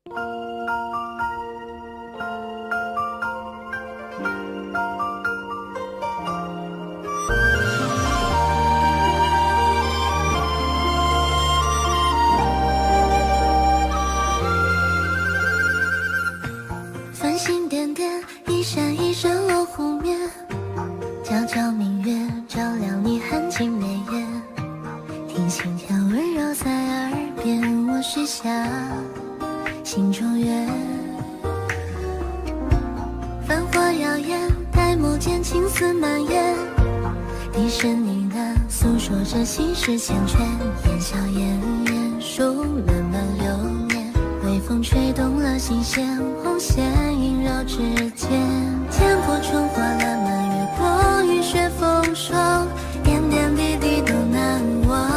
繁星点点，一闪一闪落湖面，皎皎明月照亮你含情眉眼，听心跳温柔在耳边，我许下心中愿。繁华耀眼，黛眸间青丝蔓延，低声呢喃诉说着心事缱绻，烟消烟烟，树漫漫流年，微风吹动了心弦，红线萦绕指尖，天破春花烂漫，越过雨雪风霜，点点滴滴都难忘。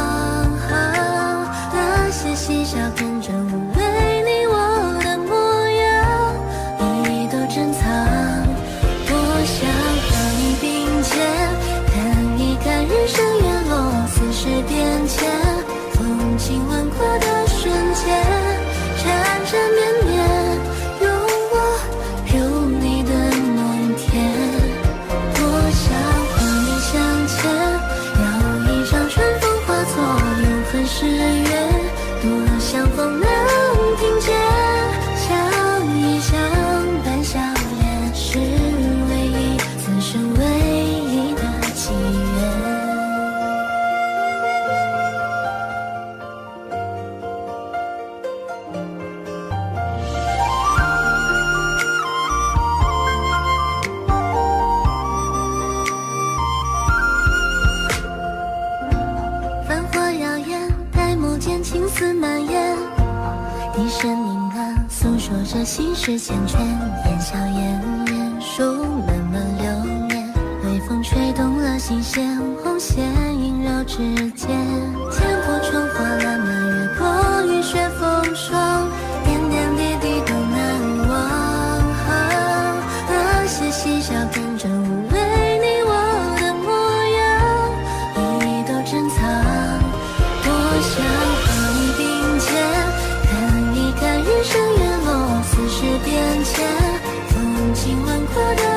那些嬉笑变真无畏，你我的模样，一一都珍藏。我想和你并肩，看一看人生月落，似是变迁，风情万国的瞬间，缠缠绵绵，有我有你的梦天。多想和你相牵，绕一场春风化作永恒誓约，多想风能听见，相依相伴相恋，是唯一此生唯一的契约。繁华耀眼，黛眸间青丝蔓延，低声呢喃诉说着心事缱绻，烟消烟烟，树漫漫流年，微风吹动了心弦，红线萦绕指尖，天破春花烂漫，越过雨雪风霜，点点滴滴都难忘。那些嬉笑变真无畏，你我的模样，一一都珍藏。多想和你并肩，看一看人生月落，似是变迁，风情万国的